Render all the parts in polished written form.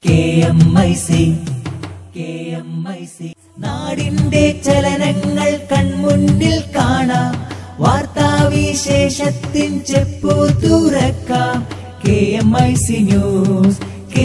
KMIC നാടിന്റെ ചലനങ്ങൾ കൺമുന്നിൽ കാണാം, വാർത്താവിശേഷത്തിൻ ചെപ്പു തുറക്കാം. KMIC news.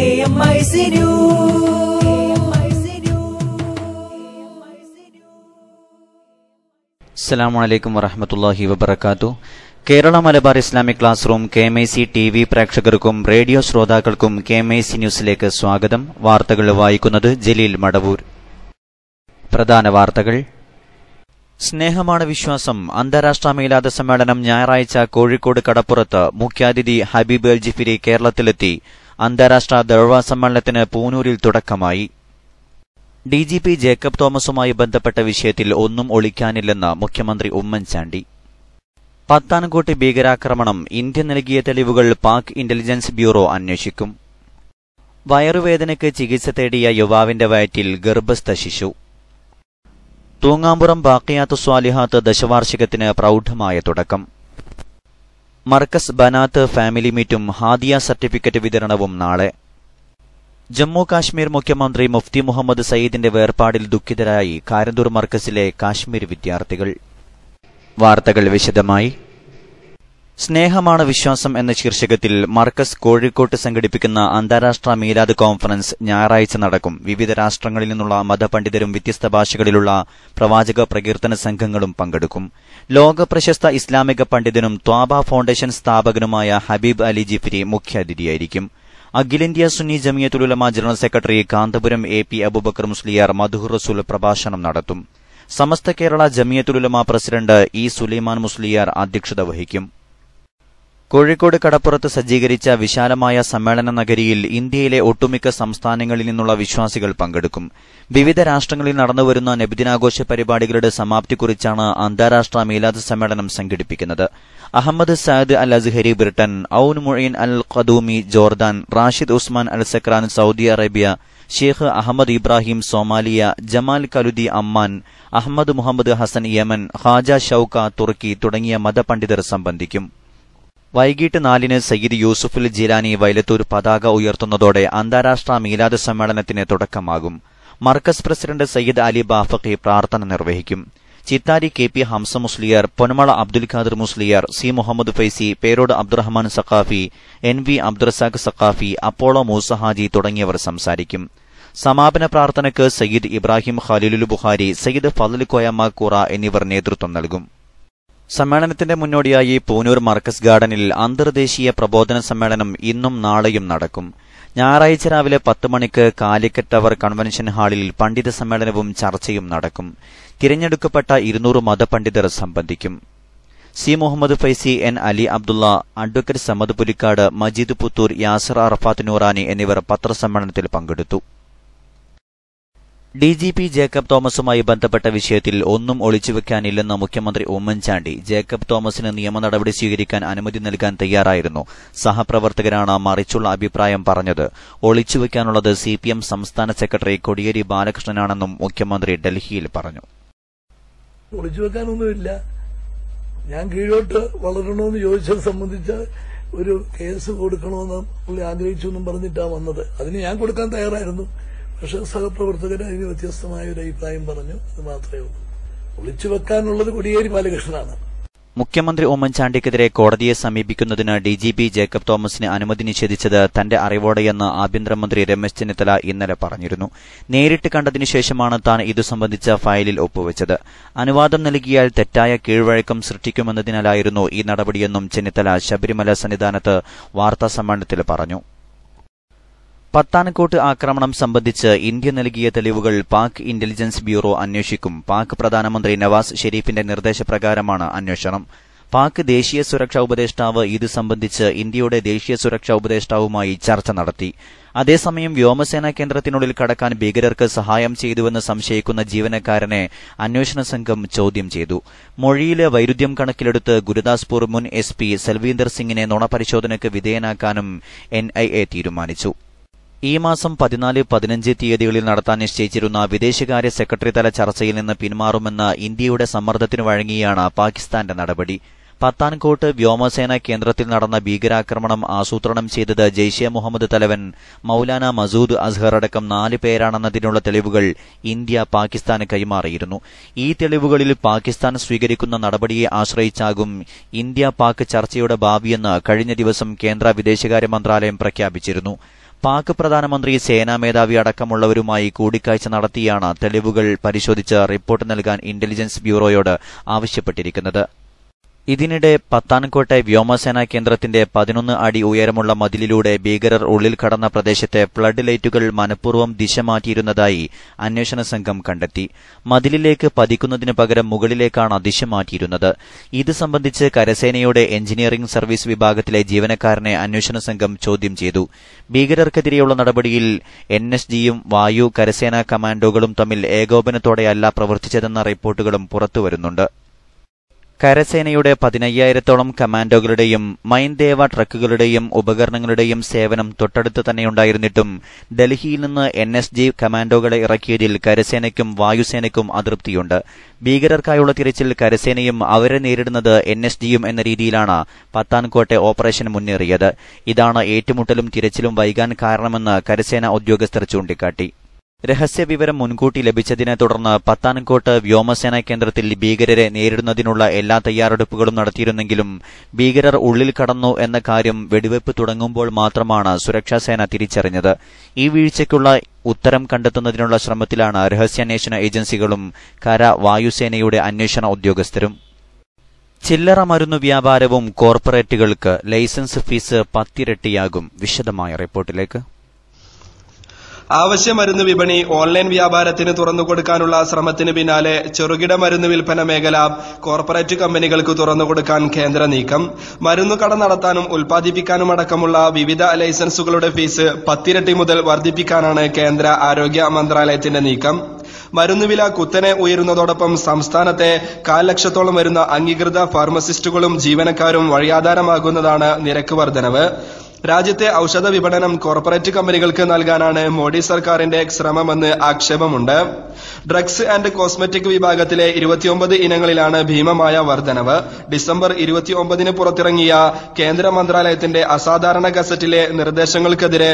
അസ്സലാമു അലൈക്കും വറഹ്മത്തുള്ളാഹി വബറകാതുഹു. Kerala Malabar Islamic class room KMIC TV പ്രേക്ഷകർക്കും റേഡിയോ ശ്രോതാക്കൾക്കും KMIC ന്യൂസിലേക്ക് സ്വാഗതം. വാർത്തകൾ വായിക്കുന്നത് ജലീൽ മടവൂർ. പ്രധാന വാർത്തകൾ. സ്നേഹമാണ് വിശ്വാസം അന്താരാഷ്ട്ര മീലാദ് സമ്മേളനം ഞായറാഴ്ച കോഴിക്കോട് കടപ്പുറത്ത്. മുഖ്യാതിഥി ഹബീബ് അൽ ജിഫിരി കേരളത്തിലെത്തി. അന്താരാഷ്ട്ര ദഅ്വ സമ്മേളനത്തിന് പൂനൂരിൽ തുടക്കമായി. DGP ജേക്കബ് തോമസുമായി ബന്ധപ്പെട്ട വിഷയത്തിൽ ഒന്നും ഒളിക്കാനില്ലെന്ന് മുഖ്യമന്ത്രി ഉമ്മൻചാണ്ടി. പത്താൻകോട്ട് ഭീകരാക്രമണം, ഇന്ത്യ നൽകിയ തെളിവുകൾ പാക് ഇന്റലിജൻസ് ബ്യൂറോ അന്വേഷിക്കും. വയറുവേദനയ്ക്ക് ചികിത്സ തേടിയ യുവാവിന്റെ വയറ്റിൽ ഗർഭസ്ഥ ശിശു. തൂങ്ങാമ്പുറം ബാഖിയാത്ത് സ്വാലിഹാത്ത് ദശവാർഷികത്തിന് പ്രൗഢമായ തുടക്കം. മർക്കസ് ബനാത്ത് ഫാമിലി മീറ്റും ഹാദിയ സർട്ടിഫിക്കറ്റ് വിതരണവും നാളെ. ജമ്മു കാശ്മീർ മുഖ്യമന്ത്രി മുഫ്തി മുഹമ്മദ് സയ്യിദിന്റെ വേർപാടിൽ ദുഃഖിതരായി കാരന്തൂർ മർക്കസിലെ കാശ്മീർ വിദ്യാർത്ഥികൾ. വാർത്തകൾ വിശദമായി. സ്നേഹമാണ് വിശ്വാസം എന്ന ശീർഷകത്തിൽ മർക്കസ് കോഴിക്കോട്ട് സംഘടിപ്പിക്കുന്ന അന്താരാഷ്ട്ര മീലാദ് കോൺഫറൻസ് ഞായറാഴ്ച നടക്കും. വിവിധ രാഷ്ട്രങ്ങളിൽ നിന്നുള്ള മതപണ്ഡിതരും വ്യത്യസ്ത ഭാഷകളിലുള്ള പ്രവാചക പ്രകീർത്തന സംഘങ്ങളും പങ്കെടുക്കും. ലോക പ്രശസ്ത ഇസ്ലാമിക പണ്ഡിതനും ത്വാബ ഫൗണ്ടേഷൻ സ്ഥാപകനുമായ ഹബീബ് അലി ജിഫിരി മുഖ്യാതിഥിയായിരിക്കും. അഖിലേന്ത്യാ Sunni Jamiyyathul Ulama general secretary Kanthapuram AP Abubakar Musliyar മദ്ഹുർ റസൂൽ പ്രഭാഷണം നടത്തും. സമസ്ത കേരള ജമിയത്തുൽ ഉലമ പ്രസിഡന്റ് E സുലൈമാൻ മുസ്ലിയാർ അധ്യക്ഷത വഹിക്കും. കോഴിക്കോട് കടപ്പുറത്ത് സജ്ജീകരിച്ച വിശാലമായ സമ്മേളന നഗരിയിൽ ഇന്ത്യയിലെ ഒട്ടുമിക്ക സംസ്ഥാനങ്ങളിൽ നിന്നുള്ള വിശ്വാസികൾ പങ്കെടുക്കും. വിവിധ രാഷ്ട്രങ്ങളിൽ നടന്നുവരുന്ന നബിദിനാഘോഷ പരിപാടികളുടെ സമാപ്തി കുറിച്ചാണ് അന്താരാഷ്ട്ര മീലാദ് സമ്മേളനം സംഘടിപ്പിക്കുന്നത്. Ahmed Saad Al Azhari Britain, Aun Mueen Al Qadoomi Jordan, Rashid Usman Al Sakran Saudi Arabia, Sheikh Ahmed Ibrahim Somalia, Jamal കലുദി Amman, Ahmed Muhammad Hasan Yemen, ഖാജ ഷൌക്ക തുർക്കി തുടങ്ങിയ മതപണ്ഡിതർ സംബന്ധിക്കും. വൈകിട്ട് 4-ന് സയ്യിദ് യൂസുഫുൽ ജിലാനി വൈലത്തൂർ പതാക ഉയർത്തുന്നതോടെ അന്താരാഷ്ട്ര മീലാദ് സമ്മേളനത്തിന് തുടക്കമാകും. മർക്കസ് പ്രസിഡന്റ് സയ്യിദ് അലി ബാഫഖി പ്രാർത്ഥന നിർവഹിക്കും. Chithari KP Hamza Musliyar, Ponmala Abdul Khader Musliyar, C Muhammad Faizi, Perod Abdurahman Saqafi, NV Abdurazak Saqafi, Apollo Moosa Haji തുടങ്ങിയവർ സംസാരിക്കും. സമാപന പ്രാർത്ഥനയ്ക്ക് സയ്യിദ് ഇബ്രാഹിം ഖലീലുൽ ബുഖാരി, സയ്യിദ് ഫളൽ കോയമ്മ കൂറ എന്നിവർ നേതൃത്വം നൽകും. സമ്മേളനത്തിന്റെ മുന്നോടിയായി പൂനൂർ മർക്കസ് ഗാർഡനിൽ അന്തർദേശീയ പ്രബോധന സമ്മേളനം ഇന്നും നാളെയും നടക്കും. ഞായറാഴ്ച രാവിലെ 10 മണിക്ക് കാലിക്കറ്റ് ടവർ കൺവെൻഷൻ ഹാളിൽ പണ്ഡിത സമ്മേളനവും ചർച്ചയും നടക്കും. തിരഞ്ഞെടുക്കപ്പെട്ട 200 മതപണ്ഡിതർ സംബന്ധിക്കും. C Muhammad Faizi, N Ali Abdulla, advocate Samad Pulikkad, Majeed Puthur, Yasar Arafath Noorani എന്നിവർ പത്രസമ്മേളനത്തിൽ പങ്കെടുത്തു. DGP ജേക്കബ് തോമസുമായി ബന്ധപ്പെട്ട വിഷയത്തിൽ ഒന്നും ഒളിച്ചുവെക്കാനില്ലെന്ന് മുഖ്യമന്ത്രി ഉമ്മൻചാണ്ടി. ജേക്കബ് തോമസിന് നിയമ നടപടി സ്വീകരിക്കാൻ അനുമതി നൽകാൻ തയ്യാറായിരുന്നു. സഹപ്രവർത്തകരാണ് മറിച്ചുള്ള അഭിപ്രായം പറഞ്ഞത്. ഒളിച്ചുവെക്കാനുള്ളത് CPM സംസ്ഥാന സെക്രട്ടറി കോടിയേരി ബാലകൃഷ്ണനാണെന്നും മുഖ്യമന്ത്രി ഡൽഹിയിൽ പറഞ്ഞു. ഒളിച്ചുവെക്കാനൊന്നുമില്ല. ഞാൻ കീഴോട്ട് വളരണമെന്ന് ചോദിച്ചത് സംബന്ധിച്ച ഒരു കേസ് കൊടുക്കണമെന്ന് പുള്ളി ആഗ്രഹിച്ചു എന്നും പറഞ്ഞിട്ടാണ് വന്നത്. അതിന് ഞാൻ കൊടുക്കാൻ തയ്യാറായിരുന്നു. പക്ഷെ സഹപ്രവർത്തകർ അതിന് വ്യത്യസ്തമായ ഒരു അഭിപ്രായം പറഞ്ഞു. അത് മാത്രമേ ഉള്ളൂ. ഒളിച്ചു വെക്കാനുള്ളത് കോടിയേരി ബാലകൃഷ്ണനാണ്. മുഖ്യമന്ത്രി ഉമ്മൻചാണ്ടിക്കെതിരെ കോടതിയെ സമീപിക്കുന്നതിന് DGP ജേക്കബ് തോമസിന് അനുമതി നിഷേധിച്ചത് തന്റെ അറിവോടെയെന്ന് ആഭ്യന്തരമന്ത്രി രമേശ് ചെന്നിത്തല ഇന്നലെ പറഞ്ഞിരുന്നു. നേരിട്ട് കണ്ടതിനു ശേഷമാണ് താൻ ഇതു സംബന്ധിച്ച ഫയലിൽ ഒപ്പുവെച്ചത്. അനുവാദം നൽകിയാൽ തെറ്റായ കീഴ്വഴക്കം സൃഷ്ടിക്കുമെന്നതിനാലായിരുന്നു ഈ നടപടിയെന്നും ചെന്നിത്തല ശബരിമല സന്നിധാനത്ത് വാർത്താസമ്മേളനത്തിൽ പറഞ്ഞു. പത്താൻകോട്ട് ആക്രമണം സംബന്ധിച്ച് ഇന്ത്യ നൽകിയ തെളിവുകൾ പാക് ഇന്റലിജൻസ് ബ്യൂറോ അന്വേഷിക്കും. പാക് പ്രധാനമന്ത്രി നവാസ് ഷെരീഫിന്റെ നിർദ്ദേശപ്രകാരമാണ് അന്വേഷണം. പാക് ദേശീയ സുരക്ഷാ ഉപദേഷ്ടാവ് ഇത് സംബന്ധിച്ച് ഇന്ത്യയുടെ ദേശീയ സുരക്ഷാ ഉപദേഷ്ടാവുമായി ചർച്ച നടത്തി. അതേസമയം വ്യോമസേനാ കേന്ദ്രത്തിനുള്ളിൽ കടക്കാൻ ഭീകരർക്ക് സഹായം ചെയ്തുവെന്ന് സംശയിക്കുന്ന ജീവനക്കാരനെ അന്വേഷണ സംഘം ചോദ്യം ചെയ്തു. മൊഴിയിലെ വൈരുദ്ധ്യം കണക്കിലെടുത്ത് ഗുരുദാസ്പൂർ മുൻ SP സൽവീന്ദർ സിംഗിനെ നുണപരിശോധനയ്ക്ക് വിധേയനാക്കാനും NIA തീരുമാനിച്ചു. ഈ മാസം 14, 15 തീയതികളിൽ നടത്താൻ നിശ്ചയിച്ചിരുന്ന വിദേശകാര്യ സെക്രട്ടറി തല ചർച്ചയിൽ നിന്ന് പിന്മാറുമെന്ന ഇന്ത്യയുടെ സമ്മർദ്ദത്തിനു വഴങ്ങിയാണ് പാകിസ്ഥാന്റെ നടപടി. പത്താൻകോട്ട് വ്യോമസേന കേന്ദ്രത്തിൽ നടന്ന ഭീകരാക്രമണം ആസൂത്രണം ചെയ്തത് ജെയ്ഷെ മുഹമ്മദ് തലവൻ മൌലാന മസൂദ് അസ്ഹർ അടക്കം 4 പേരാണെന്നതിനുള്ള തെളിവുകൾ ഇന്ത്യ പാകിസ്ഥാന് കൈമാറിയിരുന്നു. ഈ തെളിവുകളിൽ പാകിസ്ഥാൻ സ്വീകരിക്കുന്ന നടപടിയെ ആശ്രയിച്ചാകും ഇന്ത്യ പാക് ചർച്ചയുടെ ഭാവിയെന്ന് കഴിഞ്ഞ ദിവസം കേന്ദ്ര വിദേശകാര്യ മന്ത്രാലയം പ്രഖ്യാപിച്ചിരുന്നു. പാക് പ്രധാനമന്ത്രി സേനാ മേധാവി അടക്കമുള്ളവരുമായി കൂടിക്കാഴ്ച നടത്തിയാണ് തെളിവുകൾ പരിശോധിച്ച് റിപ്പോർട്ട് നൽകാൻ ഇന്റലിജൻസ് ബ്യൂറോയോട് ആവശ്യപ്പെട്ടിരിക്കുന്നത്. ഇതിനിടെ പത്താൻകോട്ടെ വ്യോമസേനാ കേന്ദ്രത്തിന്റെ 11 അടി ഉയരമുള്ള മതിലിലൂടെ ഭീകരർ ഉള്ളിൽ കടന്ന പ്രദേശത്തെ ഫ്ലഡ് ലൈറ്റുകൾ മനഃപൂർവ്വം ദിശ മാറ്റിയിരുന്നതായി അന്വേഷണ സംഘം കണ്ടെത്തി. മതിലിലേക്ക് പതിക്കുന്നതിന് പകരം മുകളിലേക്കാണ് ദിശ മാറ്റിയിരുന്നത്. ഇത് സംബന്ധിച്ച് കരസേനയുടെ എഞ്ചിനീയറിംഗ് സർവീസ് വിഭാഗത്തിലെ ജീവനക്കാരനെ അന്വേഷണ സംഘം ചോദ്യം ചെയ്തു. ഭീകരർക്കെതിരെയുള്ള നടപടിയിൽ NSGയും വായു കരസേനാ കമാൻഡോകളും തമ്മിൽ ഏകോപനത്തോടെയല്ല പ്രവർത്തിച്ചതെന്ന റിപ്പോർട്ടുകളും പുറത്തുവരുന്നുണ്ട്. കരസേനയുടെ 15,000-ഓളം കമാൻഡോകളുടെയും മൈൻദേവ ട്രക്കുകളുടെയും ഉപകരണങ്ങളുടെയും സേവനം തൊട്ടടുത്ത് തന്നെയുണ്ടായിരുന്നിട്ടും ഡൽഹിയിൽ നിന്ന് NSG കമാൻഡോകളെ ഇറക്കിയതിൽ കരസേനയ്ക്കും വായുസേനയ്ക്കും അതൃപ്തിയുണ്ട്. ഭീകരർക്കായുള്ള തിരച്ചിൽ കരസേനയും അവരെ നേരിടുന്നത് NSGയും എന്ന രീതിയിലാണ് പത്താൻകോട്ടെ ഓപ്പറേഷൻ മുന്നേറിയത്. ഇതാണ് ഏറ്റുമുട്ടലും തിരച്ചിലും വൈകാൻ കാരണമെന്ന് കരസേന ഉദ്യോഗസ്ഥർ ചൂണ്ടിക്കാട്ടി. രഹസ്യവിവരം മുൻകൂട്ടി ലഭിച്ചതിനെ തുടർന്ന് പത്താൻകോട്ട് വ്യോമസേനാ കേന്ദ്രത്തിൽ ഭീകരരെ നേരിടുന്നതിനുള്ള എല്ലാ തയ്യാറെടുപ്പുകളും നടത്തിയിരുന്നെങ്കിലും ഭീകരർ ഉള്ളിൽ കടന്നു എന്ന കാര്യം വെടിവെപ്പ് തുടങ്ങുമ്പോൾ മാത്രമാണ് സുരക്ഷാസേന തിരിച്ചറിഞ്ഞത്. ഈ വീഴ്ചയ്ക്കുള്ള ഉത്തരം കണ്ടെത്തുന്നതിനുള്ള ശ്രമത്തിലാണ് രഹസ്യാന്വേഷണ ഏജൻസികളും കര വായുസേനയുടെ അന്വേഷണ ഉദ്യോഗസ്ഥരും. ചില്ലറ മരുന്നു വ്യാപാരവും കോർപ്പറേറ്റുകൾക്ക് ലൈസൻസ് ഫീസ് 10 ഇരട്ടിയാകും. വിശദമായ റിപ്പോർട്ടിലേക്ക്. ആവശ്യ മരുന്ന് വിപണി ഓൺലൈൻ വ്യാപാരത്തിന് തുറന്നുകൊടുക്കാനുള്ള ശ്രമത്തിന് പിന്നാലെ ചെറുകിട മരുന്ന് വിൽപ്പന മേഖല കോർപ്പറേറ്റ് കമ്പനികൾക്ക് തുറന്നുകൊടുക്കാൻ കേന്ദ്ര നീക്കം. മരുന്നുകട നടത്താനും ഉൽപ്പാദിപ്പിക്കാനും അടക്കമുള്ള വിവിധ ലൈസൻസുകളുടെ ഫീസ് 10 ഇരട്ടി മുതൽ വർദ്ധിപ്പിക്കാനാണ് കേന്ദ്ര ആരോഗ്യ മന്ത്രാലയത്തിന്റെ നീക്കം. മരുന്നുവില കുത്തനെ ഉയരുന്നതോടൊപ്പം സംസ്ഥാനത്തെ 1,00,000 ലക്ഷത്തോളം വരുന്ന അംഗീകൃത ഫാർമസിസ്റ്റുകളും ജീവനക്കാരും വഴിയാധാരമാകുന്നതാണ് നിരക്ക് വർധനവ്. രാജ്യത്തെ ഔഷധ വിപണനം കോർപ്പറേറ്റ് കമ്പനികൾക്ക് നൽകാനാണ് മോഡി സർക്കാരിന്റെ ശ്രമമെന്ന് ആക്ഷേപമുണ്ട്. ഡ്രഗ്സ് ആൻഡ് കോസ്മെറ്റിക് വിഭാഗത്തിലെ 29 ഇനങ്ങളിലാണ് ഭീമമായ വർധനവ്. ഡിസംബർ 29-ന് പുറത്തിറങ്ങിയ കേന്ദ്ര മന്ത്രാലയത്തിന്റെ അസാധാരണ ഗസറ്റിലെ നിർദ്ദേശങ്ങൾക്കെതിരെ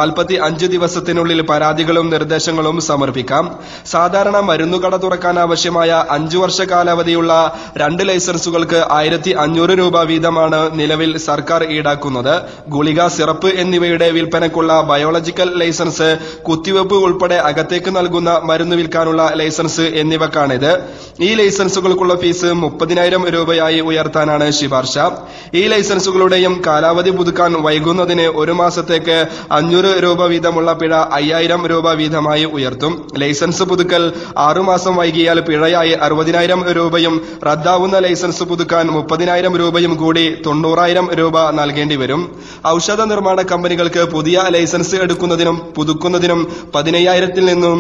45 ദിവസത്തിനുള്ളിൽ പരാതികളും നിർദ്ദേശങ്ങളും സമർപ്പിക്കാം. സാധാരണ മരുന്നുകട തുറക്കാൻ ആവശ്യമായ 5 വർഷ കാലാവധിയുള്ള 2 ലൈസൻസുകൾക്ക് 1,500 രൂപ വീതമാണ് നിലവിൽ സർക്കാർ ഈടാക്കുന്നത്. ഗുളിക, സിറപ്പ് എന്നിവയുടെ വിൽപ്പനയ്ക്കുള്ള ബയോളജിക്കൽ ലൈസൻസ്, കുത്തിവെപ്പ് ഉൾപ്പെടെ അകത്തേക്ക് നൽകുന്ന മരുന്ന് വിൽക്കാനുള്ള ലൈസൻസ് എന്നിവക്കാണിത്. ഈ ലൈസൻസുകൾക്കുള്ള ഫീസ് 30,000 രൂപയായി ഉയർത്താനാണ് ശുപാർശ. ഈ ലൈസൻസുകളുടെയും കാലാവധി പുതുക്കാൻ വൈകുന്നതിന് 1 മാസത്തേക്ക് 500 രൂപ വീതമുള്ള പിഴ 5,000 രൂപ വീതമായി ഉയർത്തും. ലൈസൻസ് പുതുക്കൽ 6 മാസം വൈകിയാൽ പിഴയായി 60,000 രൂപയും റദ്ദാവുന്ന ലൈസൻസ് പുതുക്കാൻ 30,000 രൂപയും കൂടി 90,000 രൂപ നൽകേണ്ടി വരും. ഔഷധ നിർമ്മാണ കമ്പനികൾക്ക് പുതിയ ലൈസൻസ് എടുക്കുന്നതിനും പുതുക്കുന്നതിനും 15,000-ൽ നിന്നും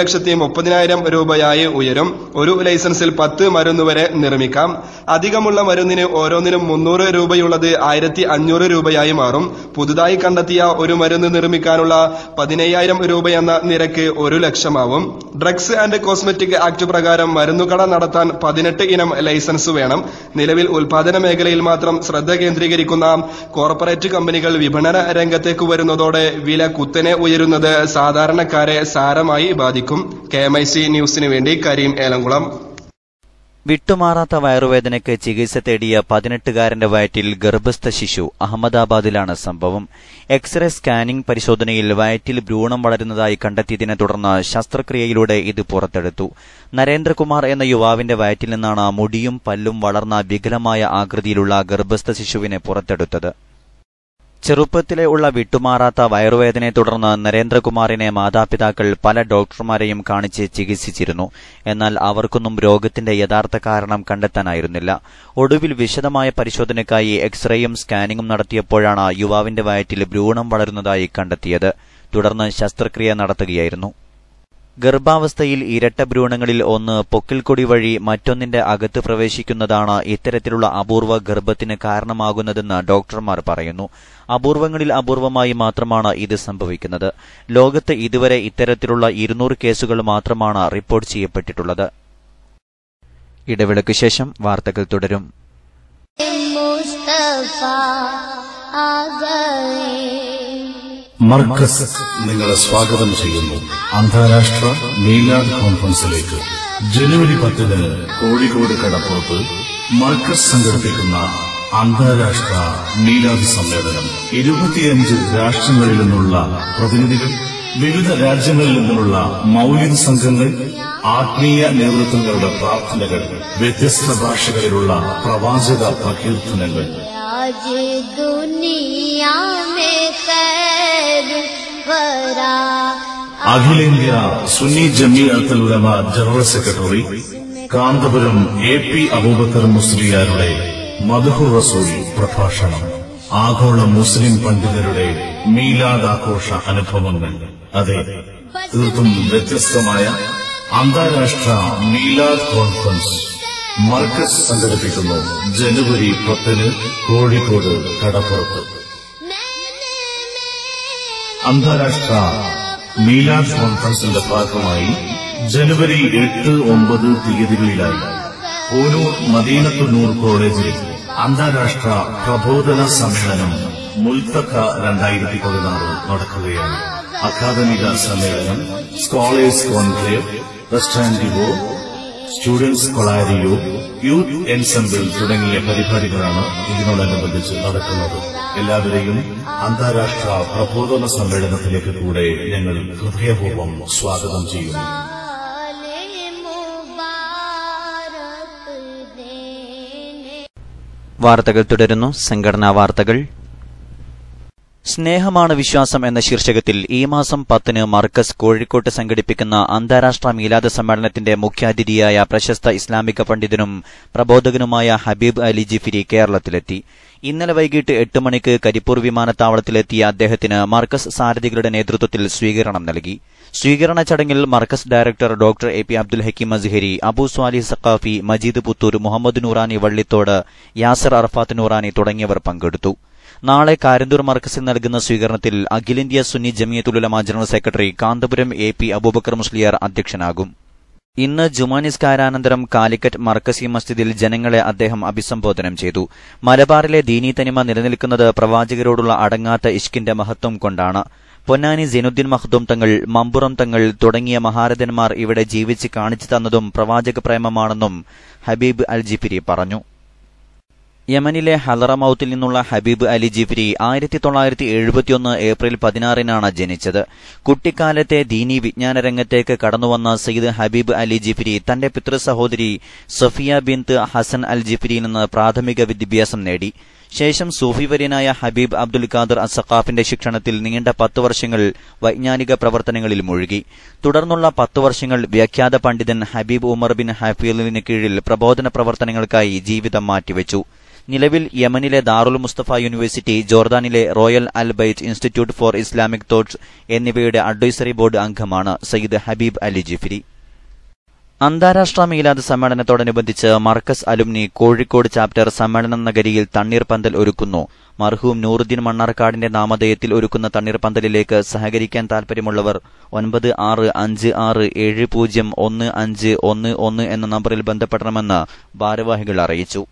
1,30,000 രൂപയായി ഉയരും. ഒരു ലൈസൻസിൽ 10 മരുന്ന് വരെ നിർമ്മിക്കാം. അധികമുള്ള മരുന്നിന് ഓരോന്നിനും 300 രൂപയുള്ളത് 1,500 രൂപയായി മാറും. പുതുതായി കണ്ടെത്തിയ ഒരു മരുന്ന് നിർമ്മിക്കാനുള്ള 15,000 രൂപയെന്ന നിരക്ക് 1,00,000 ആവും. ഡ്രഗ്സ് ആൻഡ് കോസ്മെറ്റിക് ആക്ട് പ്രകാരം മരുന്നുകട നടത്താൻ 18 ഇനം ലൈസൻസ് വേണം. നിലവിൽ ഉൽപാദന മേഖലയിൽ മാത്രം ശ്രദ്ധ കേന്ദ്രീകരിക്കുന്ന കോർപ്പറേറ്റ് കമ്പനികൾ വിപണന രംഗത്തേക്ക് വരുന്നതോടെ വില കുത്തനെ ഉയരുന്നത് സാധാരണക്കാരെ സാരമായി ബാധിക്കും. KMIC ന്യൂസിന് വേണ്ടി കരീം ഏലംകുളം. വിട്ടുമാറാത്ത വയറുവേദനയ്ക്ക് ചികിത്സ തേടിയ 18-കാരന്റെ വയറ്റിൽ ഗർഭസ്ഥ ശിശു. അഹമ്മദാബാദിലാണ് സംഭവം. എക്സ്റേ സ്കാനിംഗ് പരിശോധനയിൽ വയറ്റിൽ ഭ്രൂണം വളരുന്നതായി കണ്ടെത്തിയതിനെ തുടർന്ന് ശസ്ത്രക്രിയയിലൂടെ ഇത് പുറത്തെടുത്തു. നരേന്ദ്രകുമാർ എന്ന യുവാവിന്റെ വയറ്റിൽ നിന്നാണ് മുടിയും പല്ലും വളർന്ന വികലമായ ആകൃതിയിലുള്ള ഗർഭസ്ഥ ശിശുവിനെ പുറത്തെടുത്തത്. ചെറുപ്പത്തിലെ ഉള്ള വിട്ടുമാറാത്ത വയറുവേദനയെ തുടർന്ന് നരേന്ദ്രകുമാറിനെ മാതാപിതാക്കൾ പല ഡോക്ടർമാരെയും കാണിച്ച് ചികിത്സിച്ചിരുന്നു. എന്നാൽ അവർക്കൊന്നും രോഗത്തിന്റെ യഥാർത്ഥ കാരണം കണ്ടെത്താനായിരുന്നില്ല. ഒടുവിൽ വിശദമായ പരിശോധനയ്ക്കായി എക്സ്റേയും സ്കാനിംഗും നടത്തിയപ്പോഴാണ് യുവാവിന്റെ വയറ്റിൽ ഭ്രൂണം വളരുന്നതായി കണ്ടെത്തിയത്. തുടർന്ന് ശസ്ത്രക്രിയ നടത്തുകയായിരുന്നു. ഗർഭാവസ്ഥയിൽ ഇരട്ട ഭ്രൂണങ്ങളിൽ ഒന്ന് പൊക്കിൾക്കൊടി വഴി മറ്റൊന്നിന്റെ അകത്ത് പ്രവേശിക്കുന്നതാണ് ഇത്തരത്തിലുള്ള അപൂർവ ഗർഭത്തിന് കാരണമാകുന്നതെന്ന് ഡോക്ടർമാർ പറയുന്നു. അപൂർവങ്ങളിൽ അപൂർവമായി മാത്രമാണ് ഇത് സംഭവിക്കുന്നത്. ലോകത്ത് ഇതുവരെ ഇത്തരത്തിലുള്ള 200 കേസുകൾ മാത്രമാണ് റിപ്പോർട്ട് ചെയ്യപ്പെട്ടിട്ടുള്ളത്. ഇടവേളയ്ക്ക് ശേഷം വാർത്തകൾ തുടരും. മർക്കസ് നിങ്ങളെ സ്വാഗതം ചെയ്യുന്നു അന്താരാഷ്ട്ര മീലാദ് കോൺഫറൻസിലേക്ക്. ജനുവരി 10 കോഴിക്കോട് കടപ്പുറത്ത് മർക്കസ് സംഘടിപ്പിക്കുന്ന അന്താരാഷ്ട്ര മീലാദ് സമ്മേളനം 25 രാഷ്ട്രങ്ങളിൽ നിന്നുള്ള പ്രതിനിധികൾ, വിവിധ രാജ്യങ്ങളിൽ നിന്നുള്ള മൗലിദ് സംഘങ്ങൾ, ആത്മീയ നേതൃത്വങ്ങളുടെ പ്രാർത്ഥനകൾ, വ്യത്യസ്ത ഭാഷകളിലുള്ള പ്രവാചക പ്രകീർത്തനങ്ങൾ. അഖിലേന്ത്യാ Sunni Jamiyyathul Ulama general secretary Kanthapuram AP Abubakar മുസ്ലിയാരുടെ മദ്ഹുർ റസൂൽ പ്രഭാഷണം. ആഗോള മുസ്ലിം പണ്ഡിതരുടെ മീലാദ് ആഘോഷ അനുഭവങ്ങൾ. അതെ, തീർത്തും വ്യത്യസ്തമായ അന്താരാഷ്ട്ര മീലാദ് കോൺഫറൻസ് മർക്കസ് സംഘടിപ്പിക്കുന്നു ജനുവരി 10 കോഴിക്കോട് കടപ്പുറത്ത്. അന്താരാഷ്ട്ര മീലാദ് കോൺഫറൻസിന്റെ ഭാഗമായി ജനുവരി 8, 9 തീയതികളിലായി പൂനൂർ മദീനത്തുൽ നൂർ കോളേജിൽ അന്താരാഷ്ട്ര പ്രബോധന സമ്മേളനം മുൽത്തഖ 2016 നടക്കുകയാണ്. അക്കാദമിക സമ്മേളനം, സ്കോളേഴ്സ് കോൺക്ലേവ്, റെസ്റ്റാൻഡിവോ, സ്റ്റുഡൻസ് കൊളാരിയോ, യൂത്ത് എൻസെമ്പിൾ തുടങ്ങിയ പരിപാടികളാണ് ഇതിനോടനുബന്ധിച്ച് നടക്കുന്നത്. എല്ലാവരെയും അന്താരാഷ്ട്ര പ്രബോധന സമ്മേളനത്തിലേക്ക് കൂടെ ഞങ്ങൾ ഹൃദയപൂർവ്വം സ്വാഗതം ചെയ്യുന്നു. വാർത്തകൾ തുടരുന്നു. സംഘടനാ വാർത്തകൾ. സ്നേഹമാണ് വിശ്വാസം എന്ന ശീർഷകത്തിൽ ഈ മാസം 10 മർക്കസ് കോഴിക്കോട്ട് സംഘടിപ്പിക്കുന്ന അന്താരാഷ്ട്ര മീലാദ് സമ്മേളനത്തിന്റെ മുഖ്യാതിഥിയായ പ്രശസ്ത ഇസ്ലാമിക പണ്ഡിതനും പ്രബോധകനുമായ ഹബീബ് അലി ജിഫിരി കേരളത്തിലെത്തി. ഇന്നലെ വൈകിട്ട് 8 മണിക്ക് കരിപ്പൂർ വിമാനത്താവളത്തിലെത്തിയ അദ്ദേഹത്തിന് മർക്കസ് സാരഥികളുടെ നേതൃത്വത്തിൽ സ്വീകരണം നൽകി. സ്വീകരണ ചടങ്ങിൽ Markaz director doctor AP Abdul Hakeem Azhari, Abu Swalih Saqafi, Majeed Puthur, Muhammad Noorani Vallithode, Yasar Arafath Noorani തുടങ്ങിയവർ പങ്കെടുത്തു. നാളെ കാരന്തൂർ മർക്കസിൽ നൽകുന്ന സ്വീകരണത്തിൽ അഖിലേന്ത്യാ Sunni Jamiyyathul Ulama general secretary Kanthapuram AP Abubakar Musliyar അധ്യക്ഷനാകും. ഇന്ന് ജുമാ നിസ്കാരാനന്തരം കാലിക്കറ്റ് മർക്കസി മസ്ജിദിൽ ജനങ്ങളെ അദ്ദേഹം അഭിസംബോധനം ചെയ്തു. മലബാറിലെ ദീനീ തനിമ നിലനിൽക്കുന്നത് പ്രവാചകരോടുള്ള അടങ്ങാത്ത ഇഷ്കിന്റെ മഹത്വം കൊണ്ടാണ്. പൊന്നാനി സൈനുദ്ദീൻ മഖ്ദൂം തങ്ങൾ, മമ്പുറം തങ്ങൾ തുടങ്ങിയ മഹാരഥന്മാർ ഇവിടെ ജീവിച്ച് കാണിച്ചു തന്നതും പ്രവാചക പ്രേമമാണെന്നും ഹബീബ് അൽ ജിഫിരി പറഞ്ഞു. യമനിലെ ഹലറമൌത്തിൽ നിന്നുള്ള ഹബീബ് അലി ജിഫ്രി 1971 ഏപ്രിൽ 16 ജനിച്ചത്. കുട്ടിക്കാലത്തെ ദീനീ വിജ്ഞാന രംഗത്തേക്ക് കടന്നുവന്ന സയ്യിദ് ഹബീബ് അലി ജിഫ്രി തന്റെ പിതൃസഹോദരി സഫിയ ബിൻത്ത് ഹസൻ അൽ ജിഫ്രിയിൽ നിന്ന് പ്രാഥമിക വിദ്യാഭ്യാസം നേടി. ശേഷം സൂഫിവര്യനായ ഹബീബ് അബ്ദുൽ ഖാദർ അസ്സഖാഫിന്റെ ശിക്ഷണത്തിൽ നീണ്ട 10 വർഷങ്ങൾ വൈജ്ഞാനിക പ്രവർത്തനങ്ങളിൽ മുഴുകി. തുടർന്നുള്ള 10 വർഷങ്ങൾ വ്യാഖ്യാത പണ്ഡിതൻ ഹബീബ് ഉമർ ബിൻ ഹഫീലിന് കീഴിൽ പ്രബോധന പ്രവർത്തനങ്ങൾക്കായി ജീവിതം മാറ്റിവെച്ചു. നിലവിൽ യമനിലെ ദാറുൽ മുസ്തഫ യൂണിവേഴ്സിറ്റി, ജോർദാനിലെ royal al bayt institute for Islamic thoughts എന്നിവയുടെ അഡ്വൈസറി ബോർഡ് അംഗമാണ് സയ്യിദ് ഹബീബ് അലി ജിഫ്രി. അന്താരാഷ്ട്ര മീലാദ് സമ്മേളനത്തോടനുബന്ധിച്ച് മർക്കസ് അലുമിനി കോഴിക്കോട് ചാപ്റ്റർ സമ്മേളന നഗരിയിൽ തണ്ണീർ പന്തൽ ഒരുക്കുന്നു. മർഹൂം നൂറുദ്ദീൻ മണ്ണാർക്കാടിന്റെ നാമധേയത്തിൽ ഒരുക്കുന്ന തണ്ണീർ പന്തലിലേക്ക് സഹകരിക്കാൻ താൽപര്യമുള്ളവർ 9656701511 എന്ന നമ്പറിൽ ബന്ധപ്പെടണമെന്ന് ഭാരവാഹികൾ അറിയിച്ചു.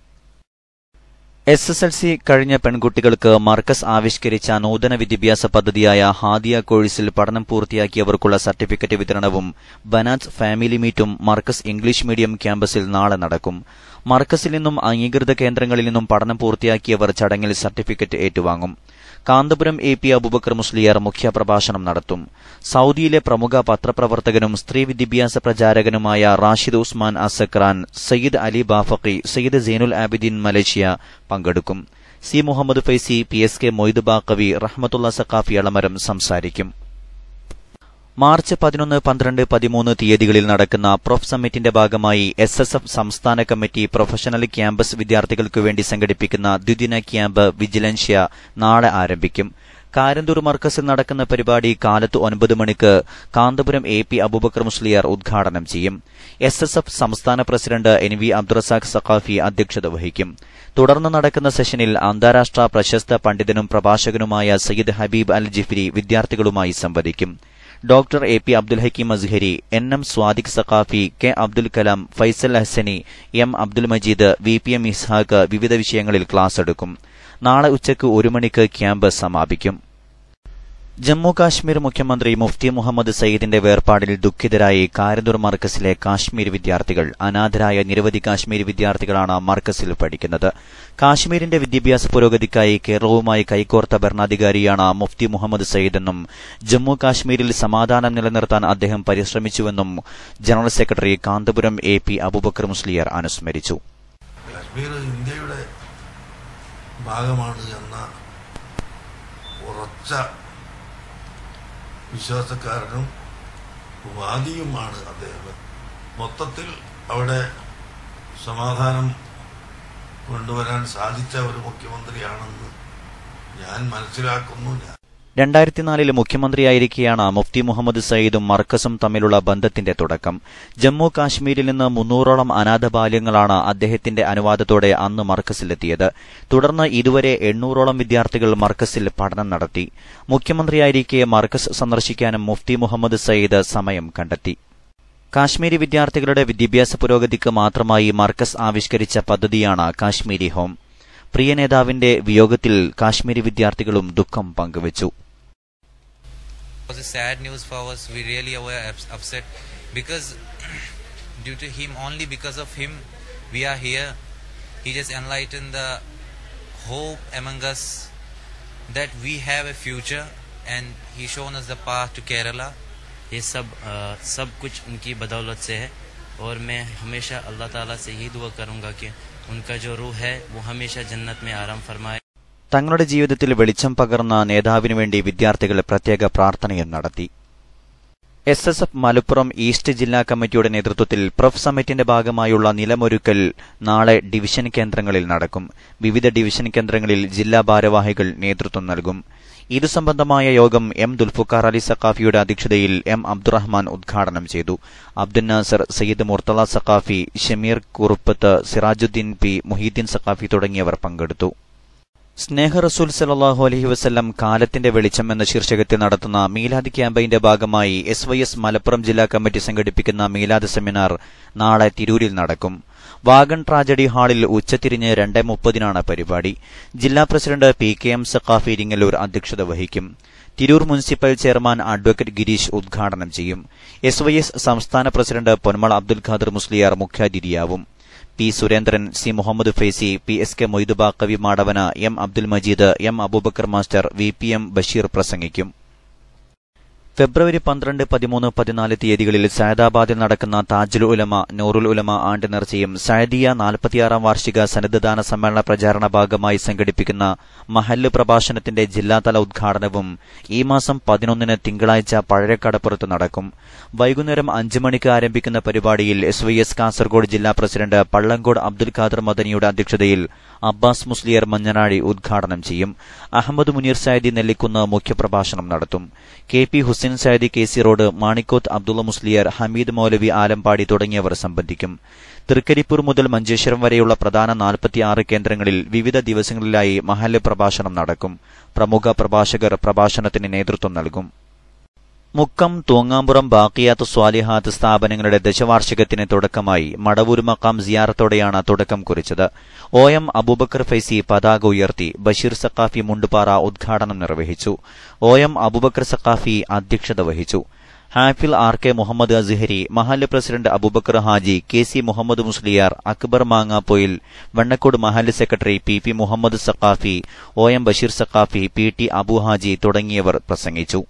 SSLC കഴിഞ്ഞ പെൺകുട്ടികൾക്ക് മർക്കസ് ആവിഷ്കരിച്ച നൂതന വിദ്യാഭ്യാസ പദ്ധതിയായ ഹാദിയ കോഴ്സിൽ പഠനം പൂർത്തിയാക്കിയവർക്കുള്ള സർട്ടിഫിക്കറ്റ് വിതരണവും ബനാത്ത് ഫാമിലി മീറ്റും മർക്കസ് ഇംഗ്ലീഷ് മീഡിയം ക്യാമ്പസിൽ നാളെ നടക്കും. മർക്കസിൽ നിന്നും അംഗീകൃത കേന്ദ്രങ്ങളിൽ നിന്നും പഠനം പൂർത്തിയാക്കിയവർ ചടങ്ങിൽ സർട്ടിഫിക്കറ്റ് ഏറ്റുവാങ്ങും. കാന്തപുരം AP അബൂബക്കർ മുസ്ലിയാർ മുഖ്യപ്രഭാഷണം നടത്തും. സൌദിയിലെ പ്രമുഖ പത്രപ്രവർത്തകനും സ്ത്രീ വിദ്യാഭ്യാസ പ്രചാരകനുമായ Rashid Usman Assakran, Sayyid Ali Bafaqi, Sayyid Zainul Abideen Malaysia പങ്കെടുക്കും. C മുഹമ്മദ് ഫൈസി, PSK മൊയ്ദ് ബാക്കവി, റഹ്മത്തുള്ള സഖാഫി അളമരം സംസാരിക്കും. മാർച്ച് 11, 12, 13 തീയതികളിൽ നടക്കുന്ന പ്രൊഫ് സമ്മിറ്റിന്റെ ഭാഗമായി SSF സംസ്ഥാന കമ്മിറ്റി പ്രൊഫഷണൽ ക്യാമ്പസ് വിദ്യാർത്ഥികൾക്കു വേണ്ടി സംഘടിപ്പിക്കുന്ന ദ്വിദിന ക്യാമ്പ് വിജിലൻഷ്യ നാളെ ആരംഭിക്കും. കാരന്തൂർ മർക്കസിൽ നടക്കുന്ന പരിപാടി കാലത്ത് 9 മണിക്ക് കാന്തപുരം AP അബൂബക്കർ മുസ്ലിയാർ ഉദ്ഘാടനം ചെയ്യും. SSF സംസ്ഥാന പ്രസിഡന്റ് NV അബ്ദുറസാഖ് സഖാഫി അധ്യക്ഷത വഹിക്കും. തുടർന്ന് നടക്കുന്ന സെഷനിൽ അന്താരാഷ്ട്ര പ്രശസ്ത പണ്ഡിതനും പ്രഭാഷകനുമായ സയ്യിദ് ഹബീബ് അൽ ജിഫ്രി വിദ്യാർത്ഥികളുമായി സംവദിക്കും. Doctor A P Abdul Hakeem Azhari, NM Swadiq Saqafi, K Abdul Kalam, Faisal Hasani, M Abdul Majeed, VPM Ishaq വിവിധ വിഷയങ്ങളിൽ ക്ലാസ് എടുക്കും. നാളെ ഉച്ചയ്ക്ക് 1 മണിക്ക് ക്യാമ്പ് സമാപിക്കും. ജമ്മു കാശ്മീർ മുഖ്യമന്ത്രി മുഫ്തി മുഹമ്മദ് സയ്യിദിന്റെ വേർപാടിൽ ദുഃഖിതരായി കാരന്തൂർ മർക്കസിലെ കാശ്മീർ വിദ്യാർത്ഥികൾ. അനാഥരായ നിരവധി കാശ്മീരി വിദ്യാർത്ഥികളാണ് മർക്കസിൽ പഠിക്കുന്നത്. കാശ്മീരിന്റെ വിദ്യാഭ്യാസ പുരോഗതിക്കായി കേരളവുമായി കൈകോർത്ത ഭരണാധികാരിയാണ് മുഫ്തി മുഹമ്മദ് സയ്യിദെന്നും ജമ്മു കാശ്മീരിൽ സമാധാനം നിലനിർത്താൻ അദ്ദേഹം പരിശ്രമിച്ചുവെന്നും general secretary Kanthapuram AP Abubakar Musliyar അനുസ്മരിച്ചു. കാശ്മീർ ഇന്ത്യയുടെ ഭാഗമാണ് എന്ന ഉറച്ച വിശ്വാസക്കാരനും വാദിയുമാണ് അദ്ദേഹം. മൊത്തത്തിൽ അവിടെ സമാധാനം കൊണ്ടുവരാൻ സാധിച്ച ഒരു മുഖ്യമന്ത്രിയാണെന്ന് ഞാൻ മനസ്സിലാക്കുന്നു. 2004 മുഖ്യമന്ത്രിയായിരിക്കെയാണ് മുഫ്തി മുഹമ്മദ് സയ്യിദും മർക്കസും തമ്മിലുള്ള ബന്ധത്തിന്റെ തുടക്കം. ജമ്മു കാശ്മീരിൽ നിന്ന് 300ഓളം അനാഥ ബാല്യങ്ങളാണ് അദ്ദേഹത്തിന്റെ അനുവാദത്തോടെ അന്ന് മർക്കസിലെത്തിയത്. തുടർന്ന് ഇതുവരെ 800ഓളം വിദ്യാർത്ഥികൾ മർക്കസിൽ പഠനം നടത്തി. മുഖ്യമന്ത്രിയായിരിക്കെ മർക്കസ് സന്ദർശിക്കാനും മുഫ്തി മുഹമ്മദ് സയ്യിദ് സമയം കണ്ടെത്തി. കാശ്മീരി വിദ്യാർത്ഥികളുടെ വിദ്യാഭ്യാസ പുരോഗതിക്ക് മാത്രമായി മർക്കസ് ആവിഷ്കരിച്ച പദ്ധതിയാണ് കാശ്മീരി ഹോം. പ്രിയ നേതാവിന്റെ വിയോഗത്തിൽ കാശ്മീരി വിദ്യാർത്ഥികളും ദുഃഖം പങ്കുവച്ചു. It was a sad news for us. We really were upset because due to him, only because of him, we are here. He just enlightened the hope among us that we have a future, and he shown us the path to Kerala. ये सब कुछ उनकी बदौलत से है और मैं हमेशा अल्लाह ताला से यही दुआ करूंगा कि उनका जो रूह है वो हमेशा जन्नत में आराम फरमाए. തങ്ങളുടെ ജീവിതത്തിൽ വെളിച്ചം പകർന്ന നേതാവിനു വേണ്ടി വിദ്യാർത്ഥികൾ പ്രത്യേക പ്രാർത്ഥനയും നടത്തി. SSF മലപ്പുറം ഈസ്റ്റ് ജില്ലാ കമ്മിറ്റിയുടെ നേതൃത്വത്തിൽ പ്രഫ് സമ്മിറ്റിന്റെ ഭാഗമായുള്ള നിലമൊരുക്കൽ നാളെ ഡിവിഷൻ കേന്ദ്രങ്ങളിൽ നടക്കും. വിവിധ ഡിവിഷൻ കേന്ദ്രങ്ങളിൽ ജില്ലാ ഭാരവാഹികൾ നേതൃത്വം നൽകും. ഇതു സംബന്ധമായ യോഗം M ദുൽഫുഖാർ അലി സഖാഫിയുടെ അധ്യക്ഷതയിൽ M അബ്ദുറഹ്മാൻ ഉദ്ഘാടനം ചെയ്തു. അബ്ദുൽ നാസർ, സയ്യിദ് മുർത്തള സഖാഫി, ഷമീർ കുറുപ്പത്ത്, സിറാജുദ്ദീൻ P, മുഹീദ്ദീൻ സഖാഫി തുടങ്ങിയവർ പങ്കെടുത്തു. സ്നേഹ റസൂൽ സല്ലല്ലാഹു അലൈഹി വസല്ലം കാലത്തിന്റെ വെളിച്ചം എന്ന ശീർഷകത്തിൽ നടത്തുന്ന മീലാദ് ക്യാമ്പയിന്റെ ഭാഗമായി SYS മലപ്പുറം ജില്ലാ കമ്മിറ്റി സംഘടിപ്പിക്കുന്ന മീലാദ് സെമിനാർ നാളെ തിരൂരിൽ നടക്കും. വാഗൺ ട്രാജഡി ഹാളിൽ ഉച്ചതിരിഞ്ഞ് 2:30 പരിപാടി. ജില്ലാ പ്രസിഡന്റ് PKM സഖാഫി ഇരിങ്ങല്ലൂർ അധ്യക്ഷത വഹിക്കും. Tirur municipal chairman advocate Girish ഉദ്ഘാടനം ചെയ്യും. SYS സംസ്ഥാന പ്രസിഡന്റ് പൊന്മള അബ്ദുൽ ഖാദർ മുസ്ലിയാർ മുഖ്യാതിഥിയാവും. P Surendran, C Muhammad Faizi, PSK മൊയ്തുബ കവി Madavana, M Abdul Majeed, M Abubakar master, VPM Basheer പ്രസംഗിക്കും. ഫെബ്രുവരി 12, 13, 14 തീയതികളിൽ സയദാബാദിൽ നടക്കുന്ന താജുൽ ഉലമ, നൂറുൽ ഉലമ ആണ്ട് നേർച്ചയും സയദിയ 46-ാം വാർഷിക സനദ്ദാന സമ്മേളന പ്രചാരണ ഭാഗമായി സംഘടിപ്പിക്കുന്ന മഹല്ല് പ്രഭാഷണത്തിന്റെ ജില്ലാതല ഉദ്ഘാടനവും ഈ മാസം 11 തിങ്കളാഴ്ച പഴയക്കടപ്പുറത്ത് നടക്കും. വൈകുന്നേരം 5 മണിക്ക് ആരംഭിക്കുന്ന പരിപാടിയിൽ SYS കാസർഗോഡ് ജില്ലാ പ്രസിഡന്റ് പള്ളങ്കോട് അബ്ദുൽ ഖാദർ മദനിയുടെ അധ്യക്ഷതയിൽ അബ്ബാസ് മുസ്ലിയർ മഞ്ഞനാടി ഉദ്ഘാടനം ചെയ്യും. അഹമ്മദ് മുനീർ സയദി നെല്ലിക്കുന്ന് മുഖ്യപ്രഭാഷണം നടത്തും. KP Hussain Sayadi KC road, Manikoth Abdulla Musliyar, Hameed Moulavi Alampady തുടങ്ങിയവർ സംബന്ധിക്കും. തൃക്കരിപ്പൂർ മുതൽ മഞ്ചേശ്വരം വരെയുള്ള പ്രധാന 46 കേന്ദ്രങ്ങളിൽ വിവിധ ദിവസങ്ങളിലായി മഹല്ല് പ്രഭാഷണം നടക്കും. പ്രമുഖ പ്രഭാഷകർ പ്രഭാഷണത്തിന് നേതൃത്വം നൽകും. മുക്കം, തൂങ്ങാമ്പുറം ബാക്കിയാത്ത് സ്വാലിഹാത്ത് സ്ഥാപനങ്ങളുടെ ദശവാർഷികത്തിന് തുടക്കമായി മടവൂർ മക്കാം സിയാറത്തോടെയാണ് തുടക്കം കുറിച്ചത്. OM അബൂബക്കർ ഫൈസി പതാക ഉയർത്തി. ബഷീർ സഖാഫി മുണ്ടുപാറ ഉദ്ഘാടനം നിർവഹിച്ചു. OM അബൂബക്കർ സഖാഫി അധ്യക്ഷത വഹിച്ചു. ഹാഫിൽ RK മുഹമ്മദ് അസ്ഹരി, മഹല്ല് പ്രസിഡന്റ് അബൂബക്കർ ഹാജി, KC മുഹമ്മദ് മുസ്ലിയാർ, അക്ബർ മാങ്ങാപ്പൊയിൽ, വെണ്ണക്കോട് മഹല്ല് secretary PP Muhammad Saqafi, OM Basheer Saqafi, PT Abu Haji തുടങ്ങിയവർ പ്രസംഗിച്ചു.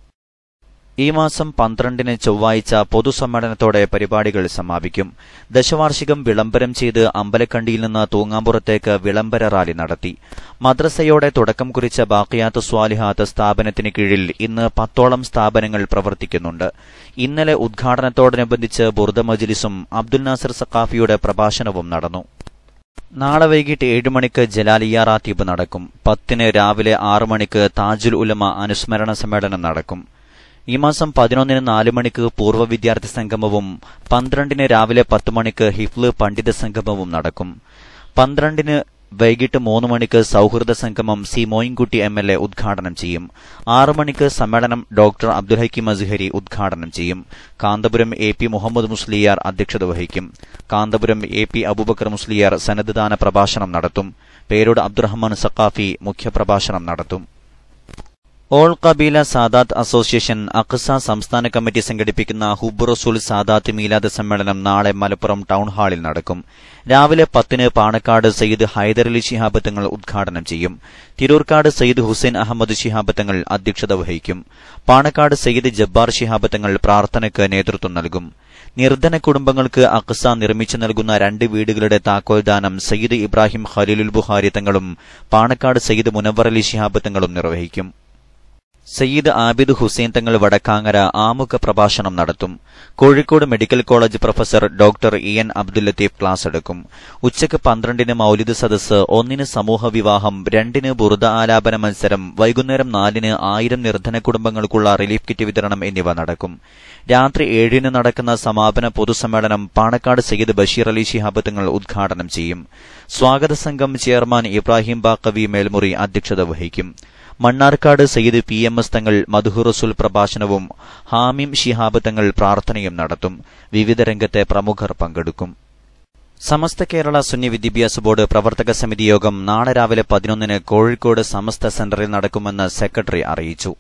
ഈ മാസം 12 ചൊവ്വാഴ്ച പൊതുസമ്മേളനത്തോടെ പരിപാടികൾ സമാപിക്കും. ദശവാർഷികം വിളംബരം ചെയ്ത് അമ്പലക്കണ്ടിയിൽ നിന്ന് തൂങ്ങാമ്പുറത്തേക്ക് വിളംബര റാലി നടത്തി. മദ്രസയോടെ തുടക്കം കുറിച്ച ബാക്കിയാത്ത് സ്വാലിഹാത്ത് സ്ഥാപനത്തിന് കീഴിൽ ഇന്ന് 10ഓളം സ്ഥാപനങ്ങൾ പ്രവർത്തിക്കുന്നുണ്ട്. ഇന്നലെ ഉദ്ഘാടനത്തോടനുബന്ധിച്ച് ബുർദ മജ്ലിസും അബ്ദുൽ നാസർ സഖാഫിയുടെ പ്രഭാഷണവും നടന്നു. നാളെ വൈകിട്ട് 7 മണിക്ക് ജലാലിയ റാത്തീബ് നടക്കും. 10 രാവിലെ 6 മണിക്ക് താജുൽ ഉലമ അനുസ്മരണ സമ്മേളനം നടക്കും. ഈ മാസം 11 4 മണിക്ക് പൂർവ്വ വിദ്യാർത്ഥി സംഗമവും 12 രാവിലെ 10 മണിക്ക് ഹിഫ്ല് പണ്ഡിത സംഗമവും നടക്കും. 12 വൈകിട്ട് 3 മണിക്ക് സൌഹൃദ സംഗമം സി മോയിൻകുട്ടി MLA ഉദ്ഘാടനം ചെയ്യും. 6 മണിക്ക് സമ്മേളനം ഡോക്ടർ അബ്ദുൽ ഹക്കീം അസ്ഹരി ഉദ്ഘാടനം ചെയ്യും. കാന്തപുരം AP മുഹമ്മദ് മുസ്ലിയാർ അധ്യക്ഷത വഹിക്കും. കാന്തപുരം AP അബൂബക്കർ മുസ്ലിയാർ സനദ്ദാന പ്രഭാഷണം നടത്തും. പേരോട് അബ്ദുറഹ്മാൻ സഖാഫി മുഖ്യപ്രഭാഷണം നടത്തും. ഓൾ കബീല സാദാത്ത് അസോസിയേഷൻ അഖ്സ സംസ്ഥാന കമ്മിറ്റി സംഘടിപ്പിക്കുന്ന ഹുബ്ബ് റസൂൽ സാദാത്ത് മീലാദ് സമ്മേളനം നാളെ മലപ്പുറം ടൌൺ ഹാളിൽ നടക്കും. രാവിലെ 10-ന് പാണക്കാട് സയ്യിദ് ഹൈദരലി ശിഹാബ് തങ്ങൾ ഉദ്ഘാടനം ചെയ്യും. തിരൂർക്കാട് സയ്യിദ് ഹുസൈൻ അഹമ്മദ് ശിഹാബ് തങ്ങൾ അധ്യക്ഷത വഹിക്കും. പാണക്കാട് സയ്യിദ് ജബ്ബാർ ശിഹാബ് തങ്ങൾ പ്രാർത്ഥനയ്ക്ക് നേതൃത്വം നൽകും. നിർധന കുടുംബങ്ങൾക്ക് അഖ്സ നിർമ്മിച്ചു നൽകുന്ന 2 വീടുകളുടെ താക്കോൽദാനം സയ്യിദ് ഇബ്രാഹിം ഖലീലുൽ ബുഖാരി തങ്ങളും പാണക്കാട് സയ്യിദ് മുനവ്വർ അലി ശിഹാബ് തങ്ങളും നിർവഹിക്കും. സയ്യിദ് ആബിദ് ഹുസൈൻ തങ്ങൾ വടക്കാങ്ങര ആമുഖ പ്രഭാഷണം നടത്തും. Kozhikode medical college professor doctor EN Abdul Latheef class എടുക്കും. ഉച്ചയ്ക്ക് 12-ന് മൌലിദ് സദസ്സ്, 1-ന് സമൂഹ വിവാഹം, 2-ന് ബുർദ ആലാപന മത്സരം, വൈകുന്നേരം 4-ന് 1000 നിർധന കുടുംബങ്ങൾക്കുള്ള റിലീഫ് കിറ്റ് വിതരണം എന്നിവ നടക്കും. രാത്രി 7-ന് നടക്കുന്ന സമാപന പൊതുസമ്മേളനം പാണക്കാട് സയ്യിദ് ബഷീർ അലി ശിഹാബ് തങ്ങൾ ഉദ്ഘാടനം ചെയ്യും. സ്വാഗത സംഘം ചെയർമാൻ ഇബ്രാഹിം ബാക്കവി മേൽമുറി അധ്യക്ഷത വഹിക്കും. മണ്ണാർക്കാട് സയ്യിദ് PMS തങ്ങൾ മദ്ഹു റസൂൽ പ്രഭാഷണവും ഹാമിം ശിഹാബ് തങ്ങൾ പ്രാർത്ഥനയും നടത്തും. വിവിധ രംഗത്തെ പ്രമുഖർ പങ്കെടുക്കും. സമസ്ത കേരള സുന്നി വിദ്യാഭ്യാസ ബോർഡ് പ്രവർത്തക സമിതി യോഗം നാളെ രാവിലെ 11-ന് കോഴിക്കോട് സമസ്ത സെന്ററിൽ നടക്കുമെന്ന് സെക്രട്ടറി അറിയിച്ചു.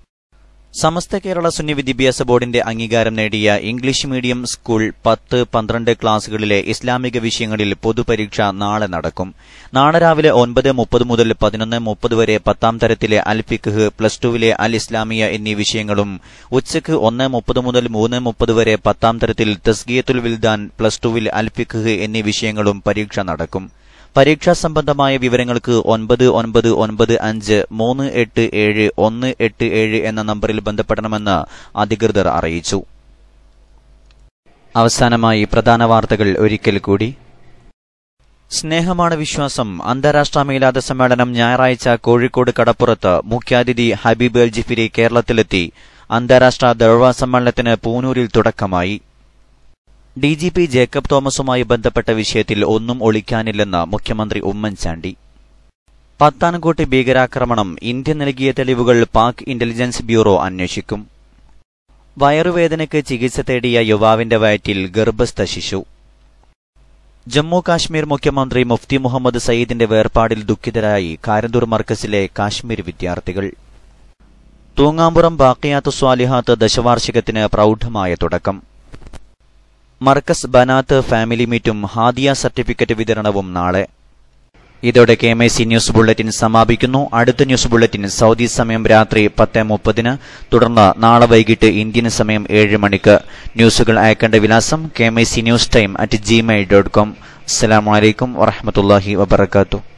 സമസ്ത കേരള സുന്നി വിദ്യാഭ്യാസ ബോർഡിന്റെ അംഗീകാരം നേടിയ ഇംഗ്ലീഷ് മീഡിയം സ്കൂൾ 10, 12 ക്ലാസുകളിലെ ഇസ്ലാമിക വിഷയങ്ങളിൽ പൊതുപരീക്ഷ നാളെ നടക്കും. നാളെ രാവിലെ 9:30 മുതൽ 11:30 വരെ 10ാം തരത്തിലെ അൽ ഫിഖ്, പ്ലസ് 2വിലെ അൽ ഇസ്ലാമിയ എന്നീ വിഷയങ്ങളും, ഉച്ചയ്ക്ക് 1:30 മുതൽ 3:30 വരെ 10ാം തരത്തിൽ തസ്കിയത്തുൽ വിൽദാൻ, പ്ലസ് 2വിൽ അൽ ഫിഖ് എന്നീ വിഷയങ്ങളും പരീക്ഷ നടക്കും. പരീക്ഷാ സംബന്ധമായ വിവരങ്ങൾക്ക് 9995387187 എന്ന നമ്പറിൽ ബന്ധപ്പെടണമെന്ന് അധികൃതർ അറിയിച്ചു. അവസാനമായി പ്രധാന വാർത്തകൾ ഒരിക്കൽ കൂടി. സ്നേഹമാണ് വിശ്വാസം അന്താരാഷ്ട്ര മീലാദ് സമ്മേളനം ഞായറാഴ്ച കോഴിക്കോട് കടപ്പുറത്ത്. മുഖ്യാതിഥി ഹബീബ് അൽ ജിഫിരി കേരളത്തിലെത്തി. അന്താരാഷ്ട്ര ദഅ്വ സമ്മേളനത്തിന് പൂനൂരിൽ തുടക്കമായി. DGP ജേക്കബ് തോമസുമായി ബന്ധപ്പെട്ട വിഷയത്തിൽ ഒന്നും ഒളിക്കാനില്ലെന്ന് മുഖ്യമന്ത്രി ഉമ്മൻചാണ്ടി. പത്താൻകോട്ട് ഭീകരാക്രമണം, ഇന്ത്യ നൽകിയ തെളിവുകൾ പാക് ഇന്റലിജൻസ് ബ്യൂറോ അന്വേഷിക്കും. വയറുവേദനയ്ക്ക് ചികിത്സ തേടിയ യുവാവിന്റെ വയറ്റിൽ ഗർഭസ്ഥ ശിശു. ജമ്മു കാശ്മീർ മുഖ്യമന്ത്രി മുഫ്തി മുഹമ്മദ് സയ്യിദിന്റെ വേർപാടിൽ ദുഃഖിതരായി കാരന്തൂർ മർക്കസിലെ കാശ്മീർ വിദ്യാർത്ഥികൾ. തൂങ്ങാമ്പുറം ബാഖിയാത്ത് സ്വാലിഹാത്ത് ദശവാർഷികത്തിന് പ്രൌഢമായ തുടക്കം. മർക്കസ് ബനാത്ത് ഫാമിലി മീറ്റും ഹാദിയ സർട്ടിഫിക്കറ്റ് വിതരണവും നാളെ. ഇതോടെ KMIC ന്യൂസ് ബുള്ളറ്റിൻ സമാപിക്കുന്നു. അടുത്ത ന്യൂസ് ബുള്ളറ്റിൻ സൗദി സമയം രാത്രി 10:30-ന്, തുടർന്ന് നാളെ വൈകിട്ട് ഇന്ത്യൻ സമയം 7 മണിക്ക്. ന്യൂസുകൾ അയക്കേണ്ട വിലാസം KMIC News Time @gmail.com. അസ്സലാമു അലൈക്കും വറഹ്മത്തുള്ളാഹി വബറകാതുഹു.